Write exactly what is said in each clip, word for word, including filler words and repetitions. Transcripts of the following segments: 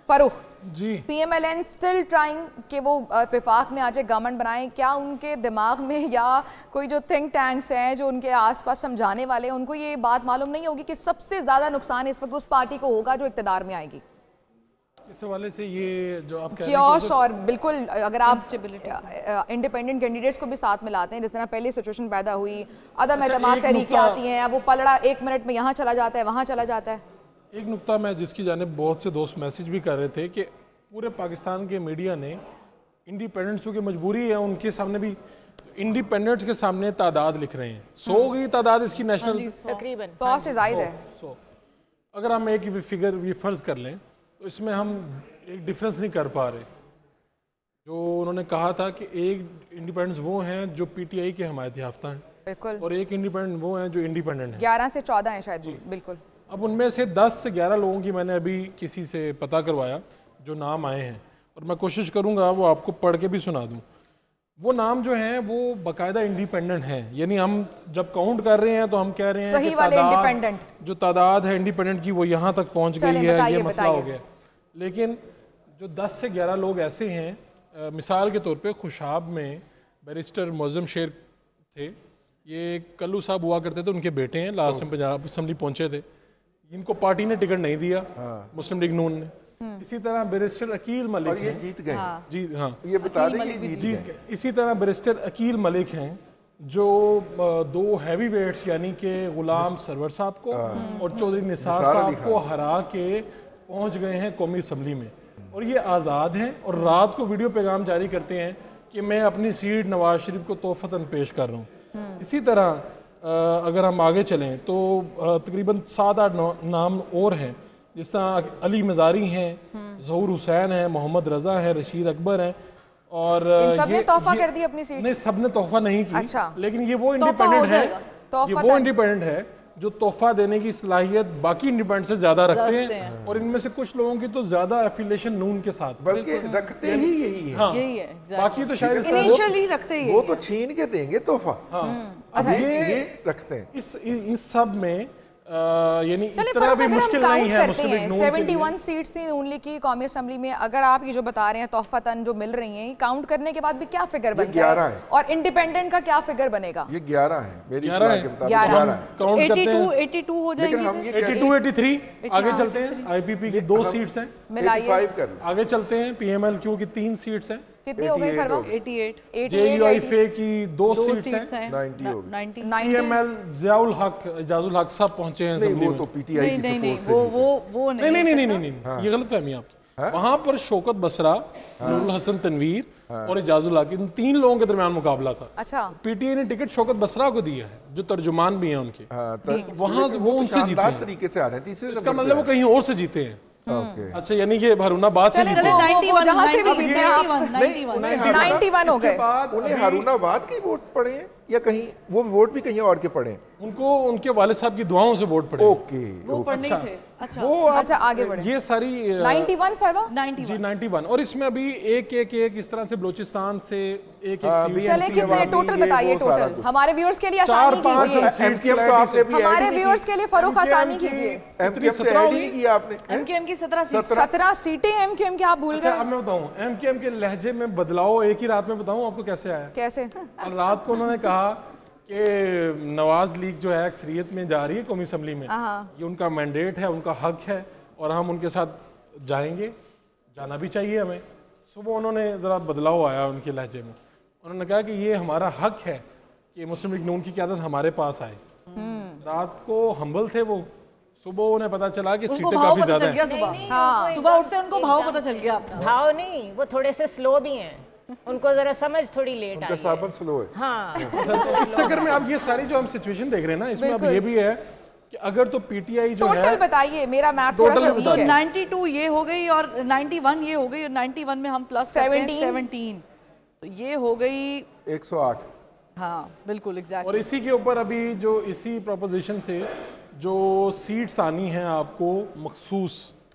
Farrukh ji, PMLN still trying कि वो विफाक में आ जाए, गवर्नमेंट बनाए, क्या उनके दिमाग में या कोई जो थिंक टैंक्स हैं जो उनके आसपास समझाने वाले हैं, उनको ये बात मालूम नहीं होगी कि सबसे ज्यादा नुकसान इस वक्त उस पार्टी को होगा जो इक्तदार में आएगी? इस हवाले से ये जो आप कह रहे क्योस और बिल्कुल अगर आप इंडिपेंडेंट कैंडिडेट्स को भी साथ मिलाते हैं, जिस तरह पहली सिचुएशन पैदा हुई, अदम एतमाद तहरीकें आती हैं, वो पलड़ा एक मिनट में यहाँ चला जाता है, वहाँ चला जाता है। एक नुक्ता मैं जिसकी जानिब बहुत से दोस्त मैसेज भी कर रहे थे कि पूरे पाकिस्तान के मीडिया ने इंडिपेंडेंट्स की मजबूरी है उनके सामने भी इंडिपेंडेंट्स के सामने तादाद लिख रहे हैं। सौ की तादाद इसकी नेशनल तकरीबन सौ से ज़ायद है। सौ अगर हम एक फिगर ये फर्ज कर लें तो इसमें हम एक डिफरेंस नहीं कर पा रहे। जो उन्होंने कहा था कि एक इंडिपेंडेंस वो हैं जो पीटीआई के हमायत याफ्ता हैं, बिल्कुल, और एक इंडिपेंडेंट वो हैं जो इंडिपेंडेंट हैं। ग्यारह से चौदह हैं शायद, बिल्कुल। अब उनमें से दस से ग्यारह लोगों की मैंने अभी किसी से पता करवाया जो नाम आए हैं, और मैं कोशिश करूंगा वो आपको पढ़ के भी सुना दूं। वो नाम जो हैं वो बाकायदा इंडिपेंडेंट हैं, यानी हम जब काउंट कर रहे हैं तो हम कह रहे हैं सही वाले इंडिपेंडेंट, जो तादाद है इंडिपेंडेंट की वो यहाँ तक पहुँच गई है, ये मसला हो गया। लेकिन जो दस से ग्यारह लोग ऐसे हैं, आ, मिसाल के तौर पे खुशाब में बैरिस्टर मौज़म शेर थे, ये कल्लू साहब हुआ करते थे, उनके बेटे हैं, लास्ट में पंजाब असम्बली पहुँचे थे, इनको पार्टी ने टिकट नहीं दिया, हाँ। मुस्लिम लीग नून ने। इसी तरह बैरिस्टर अकील मलिक, और ये जीत गए, हाँ। जी हाँ, ये बता दें कि जीत, जीत गए। इसी तरह बैरिस्टर अकील मलिक हैं जो दो हैवी वेट्स यानी कि गुलाम सरवर साहब को और चौधरी निसार साहब को हरा के पहुंच गए हैं कौमी असम्बली में, और ये आज़ाद हैं और रात को वीडियो पैगाम जारी करते हैं कि मैं अपनी सीट नवाज शरीफ को तोहफतन पेश कर रहा हूँ। इसी तरह अगर हम आगे चलें तो तकरीबन सात आठ नाम और हैं, जिस तरह अली मज़ारी हैं, ज़हूर हुसैन हैं, मोहम्मद रज़ा हैं, रशीद अकबर हैं, और सब ने तोहफा कर दी अपनी सीट? नहीं, सब ने तोहफा नहीं की। अच्छा। लेकिन ये वो इंडिपेंडेंट है, ये वो इंडिपेंडेंट है जो तोहफा देने की सलाहियत बाकी इंडिपेंडेंट से ज्यादा रखते हैं, हैं। और इनमें से कुछ लोगों की तो ज्यादा एफिलिएशन नून के साथ बल्कि रखते ही यही है, हाँ। यही है exactly। बाकी तो शायद इनिशियली रखते ही, वो तो छीन के देंगे तोहफा, हाँ। अब ये, ये रखते हैं। इस इस सब में यानी इतना भी मुश्किल नहीं है। मुस्लिम लीग इकहत्तर सीट्स थी नून लीग की कौमी असेंबली में, अगर आप ये जो बता रहे हैं तोहफतन जो मिल रही हैं, काउंट करने के बाद भी क्या फिगर बनता है, है और इंडिपेंडेंट का क्या फिगर बनेगा? ये ग्यारह है, मेरी ग्यारह है, ग्यारह काउंट करते हैं बयासी हो जाएंगे, बयासी, तिरासी। आगे चलते हैं, आईपीपी की दो सीट्स हैं, मिलाइए। आगे चलते हैं, पीएमएलक्यू की तीन सीट्स हैं, कितनी हो गई फरवा? अठासी। जेयूआईफे की दो सीट्स हैं, नब्बे हो गई। पीएमएल जियाउल हक इजाजुल हक साहब पहुंचे हैं असेंबली में, तो पीटीआई की सपोर्ट से वो वो वो नहीं नहीं नहीं नहीं नहीं ये गलतफहमी आपकी। वहां पर शौकत बसरा, नूरुल हसन तनवीर और इजाजुल हक, इन तीन लोगों के दरमियान मुकाबला था। अच्छा। पीटीआई ने टिकट शौकत बसरा को दिया है जो तर्जुमान भी हैं उनके, वहां वो उनसे जीते हैं तरीके से आ रहे हैं। तीसरे इसका मतलब वो कहीं और से जीते हैं। अच्छा, यानी कि हारूनाबाद से जीते हैं, जहां से भी जीते हैं आप इक्यानवे हो गए। उन्हें हारूनाबाद के वोट पड़े हैं या कहीं वो वोट भी कहीं और के पड़े? उनको उनके वाले साहब की दुआओं से वोट पड़े। ओके, वो पढ़ने ही थे। अच्छा, वो अच्छा आगे बढ़े। ये सारी इक्यानवे फरवा जी इक्यानवे, और इसमें अभी एक एक एक इस तरह से बलूचिस्तान से एक एक सीट। चले कितने टोटल बताइए, टोटल हमारे व्यूअर्स के लिए आसानी कीजिए, हमारे व्यूअर्स के लिए फरूख आसानी कीजिए। एमकेएम की सत्रह सत्रह सीटें एमकेएम की आप भूल गए। अब मैं बताऊं एमकेएम के लहजे में बदलाव एक ही रात में बताऊं आपको कैसे आया? कैसे? रात को उन्होंने कहा कि नवाज लीग जो है अक्सरियत में जा रही है कौमी असम्बली में, ये उनका मैंडेट है, उनका हक है और हम उनके साथ जाएंगे, जाना भी चाहिए हमें। सुबह उन्होंने ज़रा बदलाव आया उनके लहजे में, उन्होंने कहा कि ये हमारा हक है कि मुस्लिम लीग नून की क़यादत हमारे पास आए। रात को हम्बल थे वो, सुबह उन्हें पता चला कि सीटें काफ़ी ज़्यादा हैं। सुबह सुबह उठते उनको भाव पता चल गया। भाव नहीं, वो थोड़े से स्लो भी हैं, उनको जरा समझ थोड़ी लेट आई है। स्लो है। हाँ। तो इस चक्कर में अब ये सारी जो हम सिचुएशन देख रहे हैं ना, इसमें अब ये भी है कि अगर तो पीटीआई जो है, टोटल बताइए, मेरा मैथ थोड़ा सा वीक है। बानवे ये हो गई और इक्यानवे ये हो गई, और इक्यानवे में हम प्लस सत्रह, तो ये हो गई एक सौ आठ। हाँ बिल्कुल एग्जैक्टली। और इसी के ऊपर अभी जो इसी प्रोपोजिशन से जो सीट्स आनी है आपको मखसूस,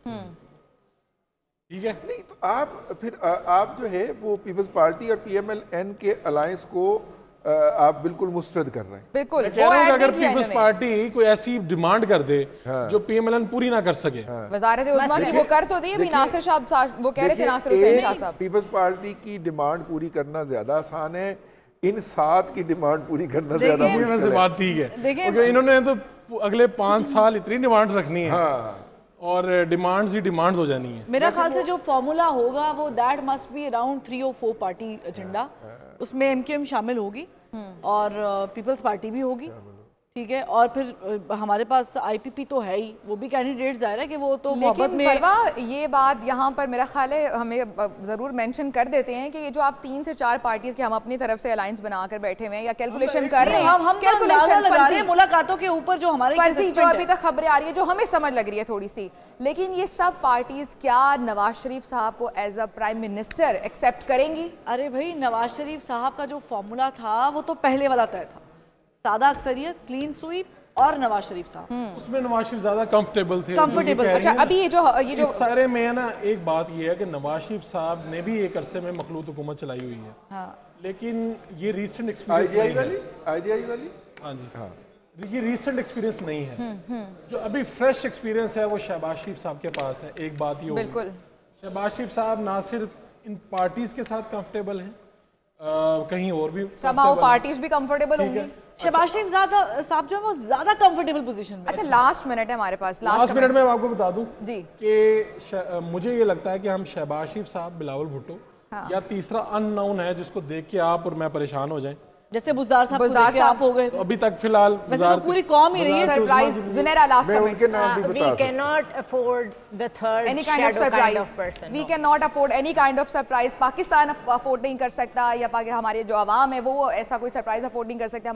ठीक है? नहीं तो आप फिर आप जो है वो पीपल्स पार्टी और पीएमएलएन के अलायंस को आप बिल्कुल मुस्तरद कर रहे हैं। बिल्कुल मैं कह रहा हूं कि अगर पीपल्स पार्टी कोई ऐसी डिमांड कर दे हाँ। जो पीएमएलएन पूरी ना कर सके, हाँ। वजारत उज़्मा की वो कर तो दी अभी नासिर साहब, वो कह रहे थे नासिर हुसैन शाह साहब, पीपल्स पार्टी की डिमांड पूरी करना ज्यादा आसान है, इन सात की डिमांड पूरी करना ज्यादा मुश्किल है। बात ठीक है, क्योंकि इन्होंने तो अगले पाँच साल इतनी डिमांड रखनी है और डिमांड्स ही डिमांड्स हो जानी है। मेरा ख्याल से जो फॉर्मूला होगा वो that must be around three और फोर पार्टी एजेंडा, उसमें एमक्यूएम शामिल होगी और पीपल्स पार्टी भी होगी, ठीक है, और फिर हमारे पास आईपीपी तो है ही, वो भी कैंडिडेट जाहिर है कि वो तो मोहब्बत में। परवा ये बात यहाँ पर मेरा ख्याल है हमें ज़रूर मेंशन कर देते हैं कि ये जो आप तीन से चार पार्टीज के हम अपनी तरफ से अलायंस बनाकर बैठे हुए हैं या कैलकुलेशन कर रहे हैं, हम हम कैलकुलेशन लगा रहे हैं मुलाकातों के ऊपर जो हमारे फर्जी जो अभी तक खबरें आ रही है जो हमें समझ लग रही है थोड़ी सी, लेकिन ये सब पार्टीज क्या नवाज शरीफ साहब को as a prime minister accept करेंगी? अरे भाई, नवाज शरीफ साहब का जो फॉर्मूला था वो तो पहले वाला तय था, सादा अक्सरियत, क्लीन स्वीप और नवाज शरीफ साहब, उसमें नवाज शरीफ ज्यादा कंफर्टेबल थे। कंफर्टेबल। अच्छा, अभी ये जो ये जो सारे में है ना, एक बात ये है कि नवाज शरीफ साहब ने भी एक अरसे में मखलूत हुकूमत चलाई हुई है, हाँ, लेकिन ये रीसेंट एक्सपीरियंस आईजीआई नहीं वाली आईजीआई वाली हाँ जी हाँ ये रीसेंट एक्सपीरियंस नहीं है। जो अभी फ्रेश एक्सपीरियंस है वो शहबाज शरीफ साहब के पास है। एक बात ये बिल्कुल, शहबाज शरीफ साहब ना सिर्फ इन पार्टीज के साथ कंफर्टेबल हैं, कहीं और भी समाओ पार्टीज भी कंफर्टेबल होंगी। शहबाज शरीफ साहब जो है वो ज्यादा कंफर्टेबल पोजीशन में। अच्छा, लास्ट मिनट है हमारे पास, लास्ट मिनट में आपको बता दूं जी कि मुझे ये लगता है कि हम शहबाज शरीफ साहब, बिलावल भुट्टो हाँ। या तीसरा अननोन है जिसको देख के आप और मैं परेशान हो जाएं, जैसे बुज़दार साहब बुज़दार साहब हो गए, तो अभी तक फिलहाल वैसे तो पूरी कौम ही रही है। सरप्राइज जुनैरा लास्ट मैं कमेंट, उनके नाम भी we बता सकता cannot afford the third any kind of shadow kind surprise, of person. we no. cannot afford any kind of surprise। Pakistan afford नहीं कर सकता या हमारे जो आवाम है वो ऐसा कोई सरप्राइज अफोर्ड नहीं कर सकता।